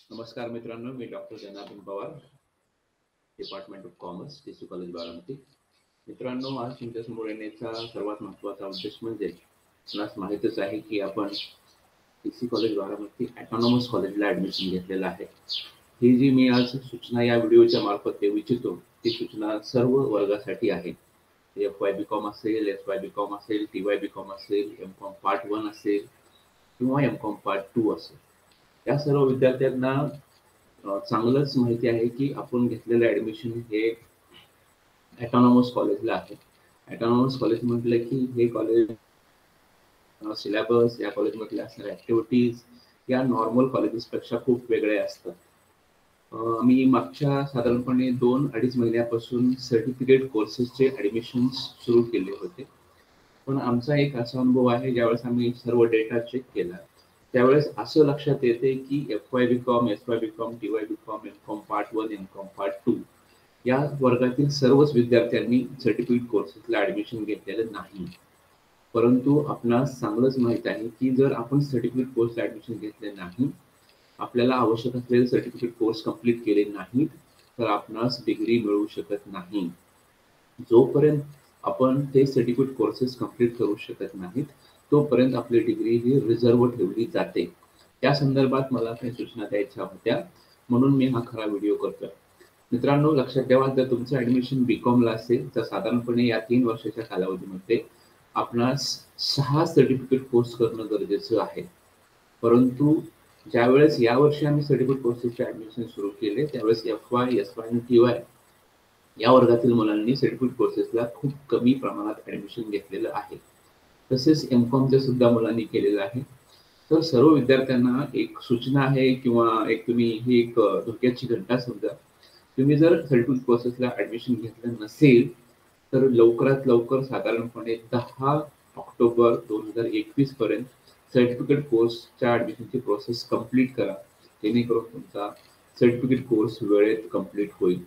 नमस्कार मित्रांनो, मी doctor Janardan Pawar, department of commerce, TC college Baramati. मित्रांनो, आज तुमच्यासमोर येण्याचा सर्वात महत्त्वाचा उद्देश म्हणजे आपणास माहीतच आहे की आपण टीसी कॉलेज बारामती ऑटोनॉमस कॉलेजला ॲडमिशन घेतलेलं आहे. ही जी मी आज सूचना या व्हिडिओच्या मार्फत देऊ इच्छितो ती सूचना सर्व वर्गासाठी आहे. FY BCom असेल, SY BCom असेल, TY BCom असेल, MCom पार्ट 1 असेल किंवा MCom पार्ट 2 असेल. या सर्व विद्यार्थ्यांना चांगलंच माहिती आहे की आपण घेतलेलं ॲडमिशन हे ऑटोनॉमस कॉलेजला आहे. ऑटोनॉमस कॉलेज म्हटलं की हे कॉलेज सिलेबस, या कॉलेजमधल्या असणाऱ्या ॲक्टिव्हिटीज या नॉर्मल कॉलेजेसपेक्षा खूप वेगळ्या असतात. मी मागच्या साधारणपणे 2-2.5 महिन्यापासून सर्टिफिकेट कोर्सेसचे ॲडमिशन्स सुरू केले होते. पण आमचा एक असा अनुभव आहे, ज्यावेळेस आम्ही सर्व डेटा चेक केला, त्यावेळेस असं लक्षात येते की FY BCom, SY BCom, TY BCom, MCom part 1, MCom part 2 या वर्गातील सर्वच विद्यार्थ्यांनी सर्टिफिकेट कोर्सेसला ॲडमिशन घेतलेलं नाही. परंतु आपणास चांगलंच माहीत आहे की जर आपण सर्टिफिकेट कोर्सला ॲडमिशन घेतले नाही, आपल्याला आवश्यक असलेले सर्टिफिकेट कोर्स कंप्लीट केले नाहीत, तर आपणास डिग्री मिळू शकत नाही. जोपर्यंत आपण ते सर्टिफिकेट कोर्सेस कंप्लीट करू शकत नाहीत, तोपर्यंत आपली डिग्री ही रिझर्व्ह ठेवली जाते. त्या संदर्भात मला काही सूचना द्यायच्या होत्या, म्हणून मी हा खरा व्हिडिओ करतोय. मित्रांनो, लक्षात ठेवा, जर तुमचं ॲडमिशन BComला असेल तर साधारणपणे या 3 वर्षाच्या कालावधीमध्ये आपणास 6 सर्टिफिकेट कोर्स करणं गरजेचं आहे. परंतु ज्यावेळेस यावर्षी आम्ही सर्टिफिकेट कोर्सेसचे ॲडमिशन सुरू केले, त्यावेळेस FY, SY आणि TY या वर्गातील मुलांनी सर्टिफिकेट कोर्सेसला खूप कमी प्रमाणात ॲडमिशन घेतलेलं आहे. तसेच MComच्या सुद्धा मुलांनी केलेलं आहे. तर सर्व विद्यार्थ्यांना एक सूचना आहे किंवा तुम्ही ही एक धोक्याची घंटा समजा. तुम्ही जर सर्टिफिकेट कोर्सेसला ॲडमिशन घेतलं नसेल, तर लवकरात लवकर साधारणपणे 10 ऑक्टोबर 2021 पर्यंत सर्टिफिकेट कोर्सच्या ॲडमिशनची प्रोसेस कंप्लीट करा, जेणेकरून तुमचा सर्टिफिकेट कोर्स वेळेत कंप्लीट होईल.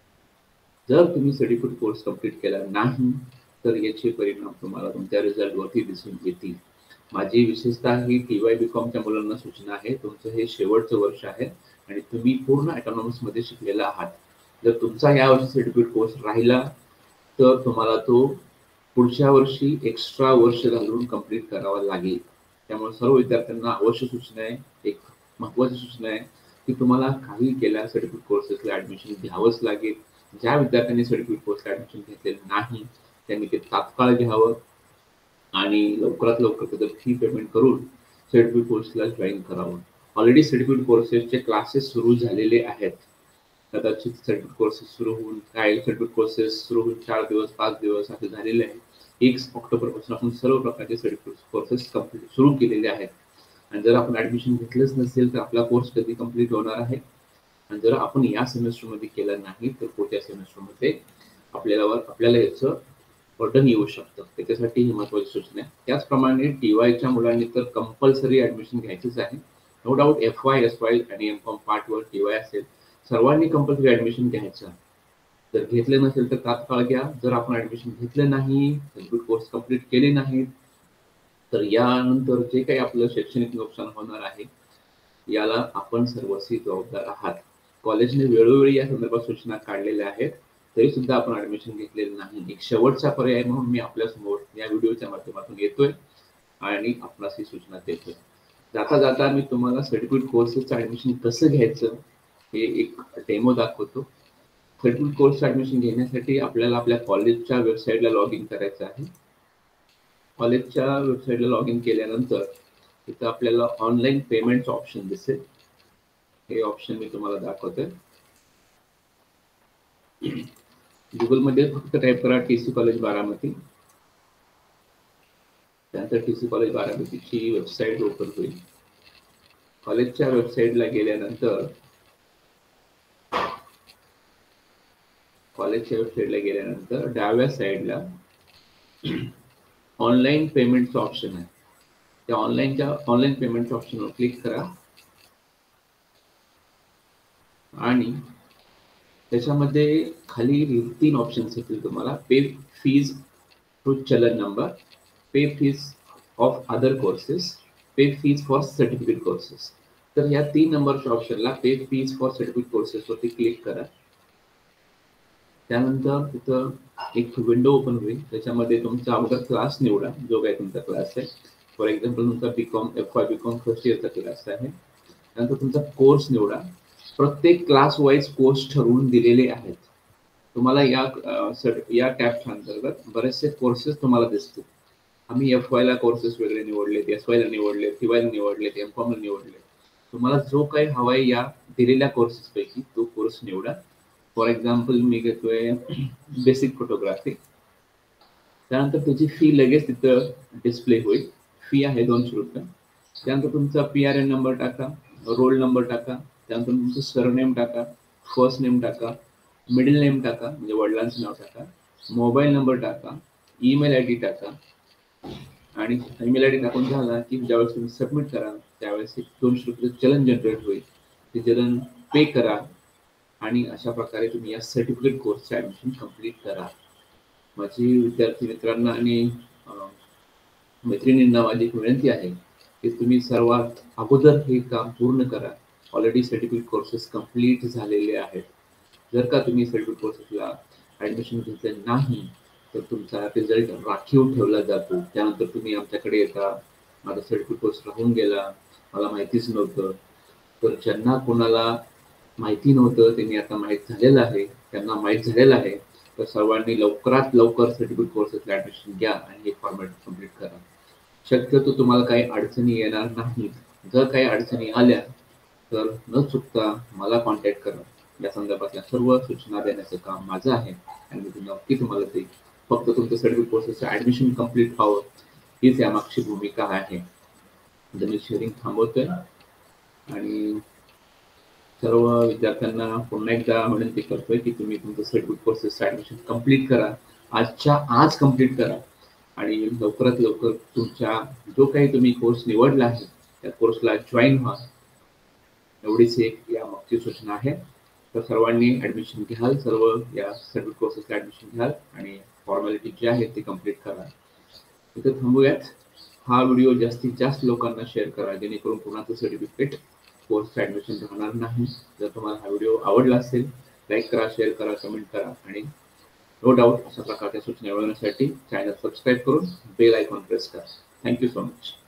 जर तुम्ही सर्टिफिकेट कोर्स कंप्लीट केला नाही, तर याचे परिणाम तुम्हाला तुमच्या रिझल्टवरती दिसून येतील. माझी विशेषतः ही TY BComच्या मुलांना सूचना आहे. तुमचं हे शेवटचं वर्ष आहे आणि तुम्ही पूर्ण ऑटोनॉमसमध्ये शिकलेला आहात. जर तुमचा यावर्षी सर्टिफिकेट कोर्स राहिला, तर तुम्हाला तो पुढच्या वर्षी एक्स्ट्रा वर्ष घालून कंप्लीट करावा लागेल. त्यामुळे सर्व विद्यार्थ्यांना अवश्य सूचना आहे, एक महत्त्वाची सूचना आहे की तुम्हाला काही केल्या सर्टिफिकेट कोर्सेसला ॲडमिशन घ्यावंच लागेल. ज्या विद्यार्थ्यांनी सर्टिफिकेट कोर्सला ॲडमिशन घेतलेलं नाही, त्यांनी ते तात्काळ घ्यावं आणि लवकरात लवकर त्याचं फी पेमेंट करून सर्टिफिकेट कोर्सला जॉईन करावं. ऑलरेडी सर्टिफिकेट कोर्सेसचे क्लासेस सुरू झालेले आहेत. कदाचित सर्टिफिकेट कोर्सेस सुरू होऊन सर्टिफिकेट कोर्सेस सुरू होऊन 4 दिवस, 5 दिवस असे झालेले आहेत. 1 ऑक्टोबरपासून आपण सर्व प्रकारचे सर्टिफिकेट कोर्सेस कंप्लीट सुरू केलेले आहेत. आणि जर आपण ॲडमिशन घेतलंच नसेल, तर आपला कोर्स कधी कंप्लीट होणार आहे? आणि जर आपण या सेमेस्टरमध्ये केलं नाही, तर पुढच्या सेमेस्टरमध्ये आपल्याला याचं बर्डन येऊ शकतं. त्याच्यासाठी ही महत्त्वाची सूचना आहे. त्याचप्रमाणे TYच्या मुलांनी तर कंपल्सरी ॲडमिशन घ्यायचीच आहे. नो डाऊट FY, SY आणि MCom पार्ट 1 TY असेल, सर्वांनी कंपल्सरी ॲडमिशन घ्यायचं. जर घेतले नसेल तर तात्काळ घ्या. जर आपण ॲडमिशन घेतलं नाही, सर्टिफिकेट कोर्स कंप्लीट केले नाहीत, तर यानंतर जे काही आपलं शैक्षणिक नुकसान होणार आहे, याला आपण सर्वस्वी जबाबदार आहात. कॉलेजने वेळोवेळी या संदर्भात सूचना काढलेल्या आहेत, तरी सुद्धा आपण ॲडमिशन घेतलेलं नाही. एक शेवटचा पर्याय म्हणून मी आपल्यासमोर या व्हिडिओच्या माध्यमातून येतोय आणि आपणास ही सूचना देतोय. जाता जाता मी तुम्हाला सर्टिफिकेट कोर्सेसचं ॲडमिशन कसं घ्यायचं हे एक डेमो दाखवतो. सर्टिफिकेट कोर्सचं ॲडमिशन घेण्यासाठी आपल्याला आपल्या कॉलेजच्या वेबसाईटला लॉग इन करायचं आहे. कॉलेजच्या वेबसाईटला लॉग इन केल्यानंतर इथं आपल्याला ऑनलाईन पेमेंटचं ऑप्शन दिसेल. हे ऑप्शन मी तुम्हाला दाखवतोय. गुगलमध्ये फक्त टाईप करा TC कॉलेज बारामती. त्यानंतर TC कॉलेज बारामतीची वेबसाईट ओपन होईल. कॉलेजच्या वेबसाईटला गेल्यानंतर डाव्या साईडला ऑनलाईन पेमेंटचं ऑप्शन आहे. त्या ऑनलाईन पेमेंटच्या ऑप्शनवर क्लिक करा आणि त्याच्यामध्ये खाली 3 ऑप्शन्स येतील तुम्हाला. Pay fees through challan number, pay fees of other courses, pay fees for certificate courses. तर या 3 नंबरच्या ऑप्शनला pay fees for certificate courses वरती क्लिक करा. त्यानंतर तिथं एक विंडो ओपन होईल. त्याच्यामध्ये तुमचा अगोदर क्लास निवडा, जो काही तुमचा क्लास आहे. फॉर एक्झाम्पल तुमचा बीकॉम FY बीकॉम फर्स्ट इयरचा क्लास आहे. त्यानंतर तुमचा कोर्स निवडा. प्रत्येक क्लास वाईज कोर्स ठरवून दिलेले आहेत. तुम्हाला या टॅबच्या अंतर्गत बरेचसे कोर्सेस तुम्हाला दिसतील. आम्ही FY ला कोर्सेस वेगळे निवडलेत, SY ला निवडलेत, TY ला निवडलेत, MCOM ला निवडले. तुम्हाला जो काही हवाय या दिलेल्या कोर्सेस पैकी तो कोर्स निवडा. फॉर एक्झाम्पल मी घेतोय बेसिक फोटोग्राफी. त्यानंतर त्याची फी लगेच तिथं डिस्प्ले होईल. फी आहे ₹200. त्यानंतर तुमचा PRN नंबर टाका, रोल नंबर टाका, त्यानंतर तुमचं सरनेम टाका, फर्स्ट नेम टाका, मिडल नेम टाका म्हणजे वडिलांचं नाव टाका, मोबाईल नंबर टाका, ईमेल आय डी टाका आणि ईमेल आय डी टाकून झाला की ज्यावेळेस तुम्ही सबमिट करा त्यावेळेस एक ₹200 चलन जनरेट होईल. ते चलन पे करा आणि अशा प्रकारे तुम्ही या सर्टिफिकेट कोर्सचे ॲडमिशन कंप्लीट करा. माझी विद्यार्थी मित्रांना आणि मैत्रिणींना माझी एक विनंती आहे की तुम्ही सर्वात अगोदर हे काम पूर्ण करा. ऑलरेडी सर्टिफिकेट कोर्सेस कंप्लीट झालेले आहेत. जर का तुम्ही सर्टिफिकेट कोर्सेसला ॲडमिशन घेतलं नाही तर तुमचा रिझल्ट राखीव ठेवला जातो. त्यानंतर तुम्ही आमच्याकडे येता, माझा सर्टिफिकेट कोर्स राहून गेला, मला माहितीच नव्हतं. तर ज्यांना कोणाला माहिती नव्हतं त्यांनी आता माहीत झालेलं आहे, त्यांना माहीत झालेलं आहे. तर सर्वांनी लवकरात लवकर सर्टिफिकेट कोर्सेसला ॲडमिशन घ्या आणि हे फॉर्मॅट कंप्लीट करा. शक्यतो तुम्हाला काही अडचणी येणार नाहीत. जर काही अडचणी आल्या तर न चुकता मला कॉन्टॅक्ट करा. या संदर्भातल्या सर्व सूचना देण्याचं काम माझं आहे आणि मी नक्की तुम्हाला देईन. फक्त तुमचं सर्टिफिकेट कोर्सेसचं ॲडमिशन कंप्लीट व्हावं हीच यामागची भूमिका आहे. तर मी शेअरिंग थांबवतोय आणि सर्व विद्यार्थ्यांना पुन्हा एकदा विनंती करतोय की तुम्ही तुमचं सर्टिफिकेट कोर्सेसचं ॲडमिशन कंप्लीट करा. आजच्या आज कंप्लीट करा आणि लवकरात लवकर तुमच्या जो काही तुम्ही कोर्स निवडला आहे त्या कोर्सला जॉईन व्हा. एवढीच एक यामागची सूचना आहे. तर सर्वांनी ॲडमिशन घ्याल, सर्व या सर्टिफिकेट कोर्सेसला ॲडमिशन घ्याल आणि फॉर्मॅलिटी जी आहे ती कंप्लीट करा. इथं थांबूयात. हा व्हिडिओ जास्तीत जास्त लोकांना शेअर करा जेणेकरून कोणाचं सर्टिफिकेट कोर्सचं ॲडमिशन राहणार नाही. जर तुम्हाला हा व्हिडिओ आवडला असेल लाईक करा, शेअर करा, कमेंट करा आणि नो डाऊट अशा प्रकारच्या सूचना मिळवण्यासाठी चॅनल सबस्क्राईब करून बेल आयकॉन प्रेस करा. Thank you so much.